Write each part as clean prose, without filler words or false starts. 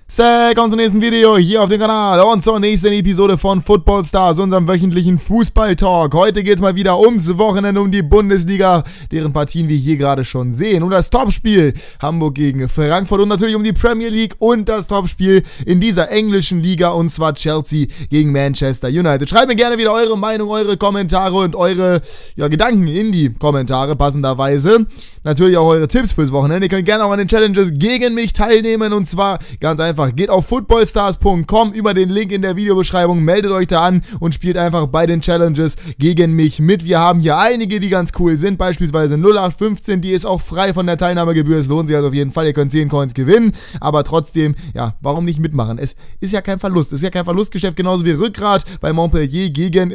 Willkommen zum nächsten Video hier auf dem Kanal und zur nächsten Episode von Football Stars, unserem wöchentlichen Fußball-Talk. Heute geht es mal wieder ums Wochenende, um die Bundesliga, deren Partien wir hier gerade schon sehen. Und das Topspiel Hamburg gegen Frankfurt und natürlich um die Premier League und das Topspiel in dieser englischen Liga, und zwar Chelsea gegen Manchester United. Schreibt mir gerne wieder eure Meinung, eure Kommentare und eure Gedanken in die Kommentare, passenderweise. Natürlich auch eure Tipps fürs Wochenende. Ihr könnt gerne auch an den Challenges gegen mich teilnehmen, und zwar ganz einfach. Geht auf footballstars.com über den Link in der Videobeschreibung, meldet euch da an und spielt einfach bei den Challenges gegen mich mit. Wir haben hier einige, die ganz cool sind, beispielsweise 0815, die ist auch frei von der Teilnahmegebühr, es lohnt sich also auf jeden Fall, ihr könnt 10 Coins gewinnen, aber trotzdem, ja, warum nicht mitmachen? Es ist ja kein Verlust, es ist ja kein Verlustgeschäft, genauso wie Rückgrat bei Montpellier gegen,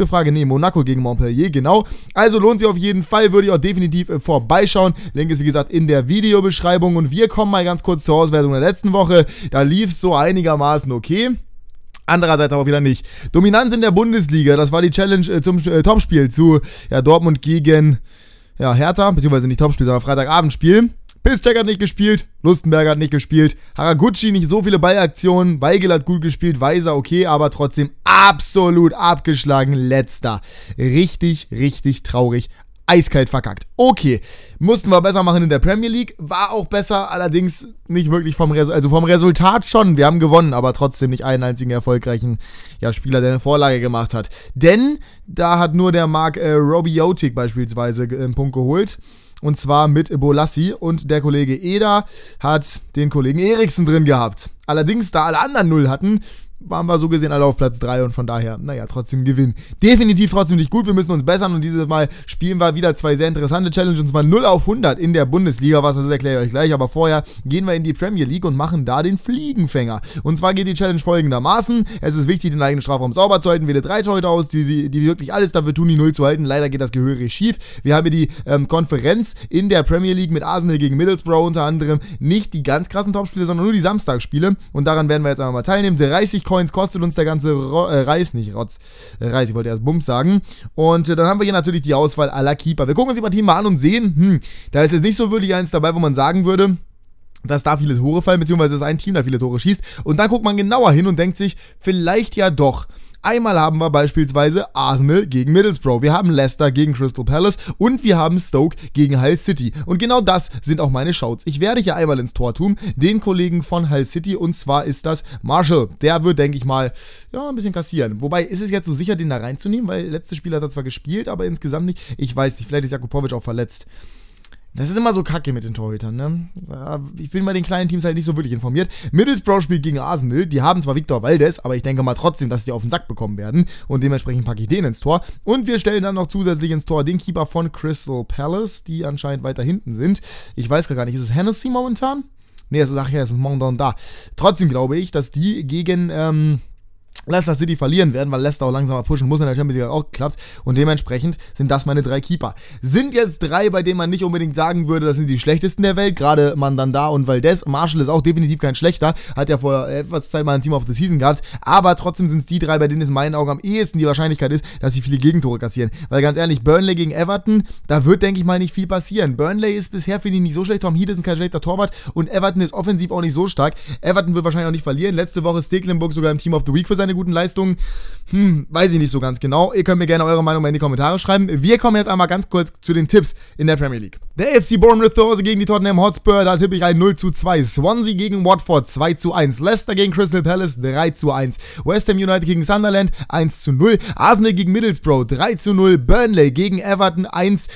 Monaco gegen Montpellier, genau. Also lohnt sich auf jeden Fall, würde ich auch definitiv vorbeischauen. Link ist wie gesagt in der Videobeschreibung, und wir kommen mal ganz kurz zur Auswertung der letzten Woche. Da lief es so einigermaßen okay. Andererseits aber wieder nicht. Dominanz in der Bundesliga, das war die Challenge zum Topspiel zu Dortmund gegen Hertha, beziehungsweise nicht Topspiel, sondern Freitagabendspiel. Piszczek hat nicht gespielt, Lustenberger hat nicht gespielt, Haraguchi nicht so viele Ballaktionen, Weigel hat gut gespielt, Weiser okay, aber trotzdem absolut abgeschlagen, letzter. Richtig, richtig traurig. Eiskalt verkackt. Okay, mussten wir besser machen in der Premier League, war auch besser, allerdings nicht wirklich vom Resultat schon. Wir haben gewonnen, aber trotzdem nicht einen einzigen erfolgreichen Spieler, der eine Vorlage gemacht hat. Denn da hat nur der Mark Robiotic beispielsweise einen Punkt geholt. Und zwar mit Bolassi, und der Kollege Eder hat den Kollegen Eriksen drin gehabt. Allerdings, da alle anderen 0 hatten, waren wir so gesehen alle auf Platz 3, und von daher, trotzdem Gewinn. Definitiv trotzdem nicht gut, wir müssen uns bessern, und dieses Mal spielen wir wieder zwei sehr interessante Challenges, und zwar 0 auf 100 in der Bundesliga, was das ist, erkläre ich euch gleich, aber vorher gehen wir in die Premier League und machen da den Fliegenfänger. Und zwar geht die Challenge folgendermaßen: Es ist wichtig, den eigenen Strafraum sauber zu halten, wähle 3 Torhüter aus, die wirklich alles dafür tun, die 0 zu halten. Leider geht das gehörig schief. Wir haben hier die Konferenz in der Premier League mit Arsenal gegen Middlesbrough unter anderem, nicht die ganz krassen Topspiele, sondern nur die Samstagsspiele, und daran werden wir jetzt einmal mal teilnehmen. 30 Coins kostet uns der ganze Reis, nicht Rotz, Reis, ich wollte erst Bums sagen. Und dann haben wir hier natürlich die Auswahl aller Keeper. Wir gucken uns die Partien mal an und sehen, da ist jetzt nicht so wirklich eins dabei, wo man sagen würde, dass da viele Tore fallen, beziehungsweise ist ein Team, da viele Tore schießt. Und dann guckt man genauer hin und denkt sich, vielleicht ja doch. Einmal haben wir beispielsweise Arsenal gegen Middlesbrough, wir haben Leicester gegen Crystal Palace und wir haben Stoke gegen Hull City. Und genau das sind auch meine Shouts. Ich werde hier einmal ins Tor tun, den Kollegen von Hull City, und zwar ist das Marshall. Der wird, denke ich mal, ein bisschen kassieren. Wobei, ist es jetzt so sicher, den da reinzunehmen, weil letztes Spiel hat er zwar gespielt, aber insgesamt nicht. Ich weiß nicht, vielleicht ist Jakubovic auch verletzt. Das ist immer so kacke mit den Torhütern, ne? Ich bin bei den kleinen Teams halt nicht so wirklich informiert. Middlesbrough spielt gegen Arsenal. Die haben zwar Victor Valdes, aber ich denke mal trotzdem, dass die auf den Sack bekommen werden. Und dementsprechend packe ich den ins Tor. Und wir stellen dann noch zusätzlich ins Tor den Keeper von Crystal Palace, die anscheinend weiter hinten sind. Ich weiß gar nicht, ist es Hennessy momentan? Ne, es ist Mondon da. Trotzdem glaube ich, dass die gegen Leicester City verlieren werden, weil Leicester auch langsamer pushen muss, in der Champions League auch geklappt, und dementsprechend sind das meine 3 Keeper. Sind jetzt 3, bei denen man nicht unbedingt sagen würde, das sind die schlechtesten der Welt, gerade Mandanda und Valdes. Marshall ist auch definitiv kein schlechter, hat ja vor etwas Zeit mal ein Team of the Season gehabt, aber trotzdem sind es die 3, bei denen es in meinen Augen am ehesten die Wahrscheinlichkeit ist, dass sie viele Gegentore kassieren, weil ganz ehrlich, Burnley gegen Everton, da wird, denke ich mal, nicht viel passieren. Burnley ist bisher, finde ich, nicht so schlecht, Tom Heaton ist kein schlechter Torwart, und Everton ist offensiv auch nicht so stark. Everton wird wahrscheinlich auch nicht verlieren. Letzte Woche ist Stekelenburg sogar im Team of the Week für seine guten Leistungen. Weiß ich nicht so ganz genau. Ihr könnt mir gerne eure Meinung mal in die Kommentare schreiben. Wir kommen jetzt einmal ganz kurz zu den Tipps in der Premier League. Der FC Bournemouth zu Hause gegen die Tottenham Hotspur, da tippe ich ein 0:2. Swansea gegen Watford 2:1. Leicester gegen Crystal Palace 3:1. West Ham United gegen Sunderland 1:0. Arsenal gegen Middlesbrough 3:0. Burnley gegen Everton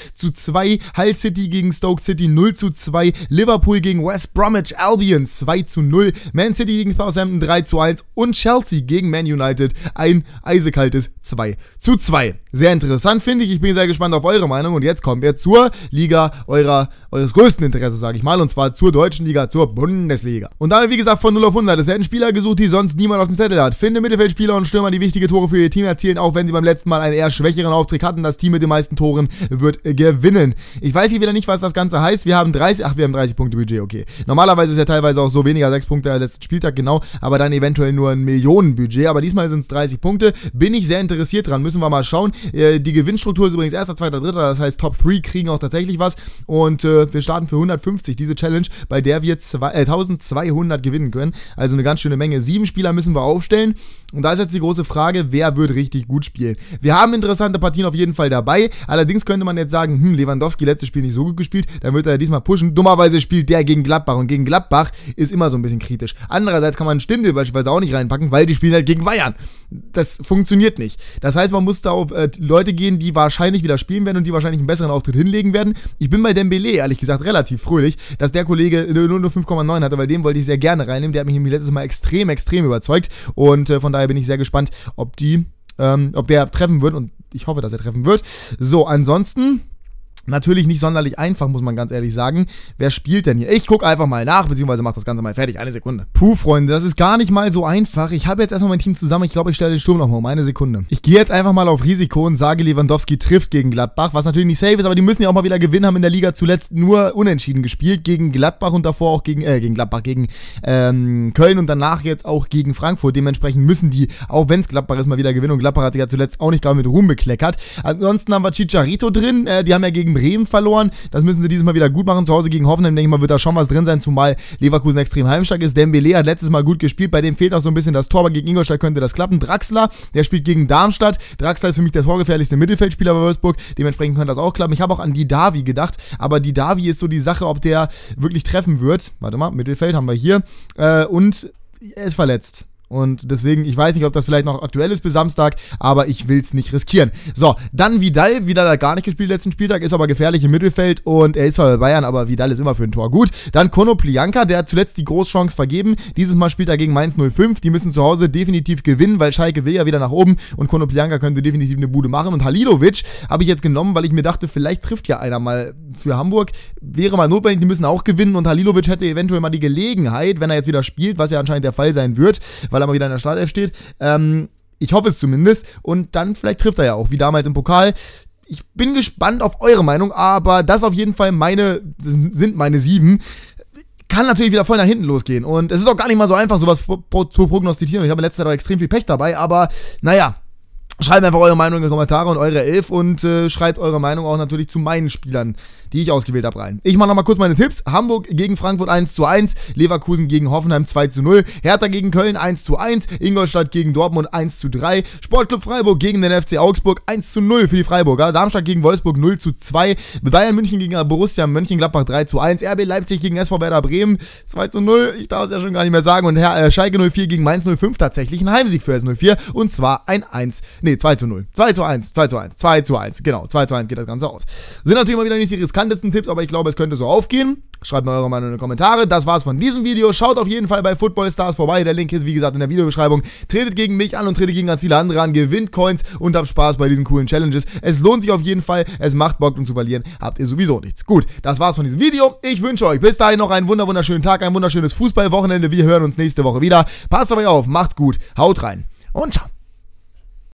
1:2. Hull City gegen Stoke City 0:2. Liverpool gegen West Bromwich Albion 2:0. Man City gegen Southampton 3:1. Und Chelsea gegen Man United ein eisekaltes 2:2. Sehr interessant, finde ich. Ich bin sehr gespannt auf eure Meinung. Und jetzt kommen wir zur Liga eures größten Interesses, sage ich mal. Und zwar zur deutschen Liga, zur Bundesliga. Und damit, wie gesagt, von 0 auf 100. Es werden Spieler gesucht, die sonst niemand auf dem Zettel hat. Finde Mittelfeldspieler und Stürmer, die wichtige Tore für ihr Team erzielen, auch wenn sie beim letzten Mal einen eher schwächeren Auftritt hatten. Das Team mit den meisten Toren wird gewinnen. Ich weiß hier wieder nicht, was das Ganze heißt. Wir haben 30 Punkte Budget, okay. Normalerweise ist ja teilweise auch so weniger 6 Punkte als letzten Spieltag, genau. Aber dann eventuell nur ein Millionenbudget. Aber diesmal sind es 30 Punkte. Bin ich sehr interessiert dran. Müssen wir mal schauen. Die Gewinnstruktur ist übrigens 1., 2., 3. Das heißt, Top 3 kriegen auch tatsächlich was. Und wir starten für 150, diese Challenge, bei der wir 1200 gewinnen können. Also eine ganz schöne Menge. 7 Spieler müssen wir aufstellen. Und da ist jetzt die große Frage, wer wird richtig gut spielen? Wir haben interessante Partien auf jeden Fall dabei. Allerdings könnte man jetzt sagen, Lewandowski letztes Spiel nicht so gut gespielt, dann wird er diesmal pushen. Dummerweise spielt der gegen Gladbach und gegen Gladbach ist immer so ein bisschen kritisch. Andererseits kann man Stindl beispielsweise auch nicht reinpacken, weil die spielen halt gegen Bayern. Das funktioniert nicht. Das heißt, man muss da auf Leute gehen, die wahrscheinlich wieder spielen werden und die wahrscheinlich einen besseren Auftritt hinlegen werden. Ich bin bei Dembélé, ehrlich gesagt, relativ fröhlich, dass der Kollege nur 5,9 hatte, weil den wollte ich sehr gerne reinnehmen. Der hat mich letztes Mal extrem überzeugt und von daher bin ich sehr gespannt, ob der treffen wird und ich hoffe, dass er treffen wird. So, ansonsten natürlich nicht sonderlich einfach, muss man ganz ehrlich sagen. Wer spielt denn hier? Ich gucke einfach mal nach, beziehungsweise mache das Ganze mal fertig. Eine Sekunde. Puh, Freunde, das ist gar nicht mal so einfach. Ich habe jetzt erstmal mein Team zusammen. Ich glaube, ich stelle den Sturm nochmal um. Eine Sekunde. Ich gehe jetzt einfach mal auf Risiko und sage, Lewandowski trifft gegen Gladbach, was natürlich nicht safe ist, aber die müssen ja auch mal wieder gewinnen, haben in der Liga zuletzt nur unentschieden gespielt gegen Gladbach und davor auch gegen Köln und danach jetzt auch gegen Frankfurt. Dementsprechend müssen die, auch wenn es Gladbach ist, mal wieder gewinnen und Gladbach hat sich ja zuletzt auch nicht gerade mit Ruhm bekleckert. Ansonsten haben wir Chicharito drin. Die haben ja gegen Bremen verloren. Das müssen sie dieses Mal wieder gut machen. Zu Hause gegen Hoffenheim, denke ich mal, wird da schon was drin sein, zumal Leverkusen extrem heimstark ist. Dembélé hat letztes Mal gut gespielt. Bei dem fehlt noch so ein bisschen das Tor, aber gegen Ingolstadt könnte das klappen. Draxler, der spielt gegen Darmstadt. Draxler ist für mich der torgefährlichste Mittelfeldspieler bei Wolfsburg. Dementsprechend könnte das auch klappen. Ich habe auch an Didavi gedacht, aber Didavi ist so die Sache, ob der wirklich treffen wird. Warte mal, Mittelfeld haben wir hier. Und er ist verletzt. Und deswegen, ich weiß nicht, ob das vielleicht noch aktuell ist bis Samstag, aber ich will es nicht riskieren. So, dann Vidal. Vidal hat gar nicht gespielt letzten Spieltag, ist aber gefährlich im Mittelfeld und er ist zwar bei Bayern, aber Vidal ist immer für ein Tor gut. Dann Konoplyanka, der hat zuletzt die Großchance vergeben. Dieses Mal spielt er gegen Mainz 05. Die müssen zu Hause definitiv gewinnen, weil Schalke will ja wieder nach oben und Konoplyanka könnte definitiv eine Bude machen. Und Halilovic habe ich jetzt genommen, weil ich mir dachte, vielleicht trifft ja einer mal für Hamburg. Wäre mal notwendig, die müssen auch gewinnen und Halilovic hätte eventuell mal die Gelegenheit, wenn er jetzt wieder spielt, was ja anscheinend der Fall sein wird, weil er mal wieder in der Startelf steht. Ich hoffe es zumindest. Und dann vielleicht trifft er ja auch, wie damals im Pokal. Ich bin gespannt auf eure Meinung, aber das auf jeden Fall sind meine 7. Kann natürlich wieder voll nach hinten losgehen. Und es ist auch gar nicht mal so einfach, sowas zu prognostizieren. Ich habe in letzter Zeit auch extrem viel Pech dabei, aber naja. Schreibt einfach eure Meinung in die Kommentare und eure 11 und schreibt eure Meinung auch natürlich zu meinen Spielern, die ich ausgewählt habe, rein. Ich mache nochmal kurz meine Tipps. Hamburg gegen Frankfurt 1:1, Leverkusen gegen Hoffenheim 2:0, Hertha gegen Köln 1:1, Ingolstadt gegen Dortmund 1:3, Sportclub Freiburg gegen den FC Augsburg 1:0 für die Freiburger, Darmstadt gegen Wolfsburg 0:2, Bayern München gegen Borussia Mönchengladbach 3:1, RB Leipzig gegen SV Werder Bremen 2:0, ich darf es ja schon gar nicht mehr sagen, und Schalke 04 gegen Mainz 05 tatsächlich ein Heimsieg für S04 und zwar ein 2:0. 2:1. Genau, 2:1 geht das Ganze aus. Sind natürlich mal wieder nicht die riskantesten Tipps, aber ich glaube, es könnte so aufgehen. Schreibt mir eure Meinung in die Kommentare. Das war's von diesem Video. Schaut auf jeden Fall bei Football Stars vorbei. Der Link ist, wie gesagt, in der Videobeschreibung. Tretet gegen mich an und tretet gegen ganz viele andere an. Gewinnt Coins und habt Spaß bei diesen coolen Challenges. Es lohnt sich auf jeden Fall. Es macht Bock, um zu verlieren habt ihr sowieso nichts. Gut, das war's von diesem Video. Ich wünsche euch bis dahin noch einen wunderschönen Tag, ein wunderschönes Fußballwochenende. Wir hören uns nächste Woche wieder. Passt auf euch auf, macht's gut, haut rein und ciao.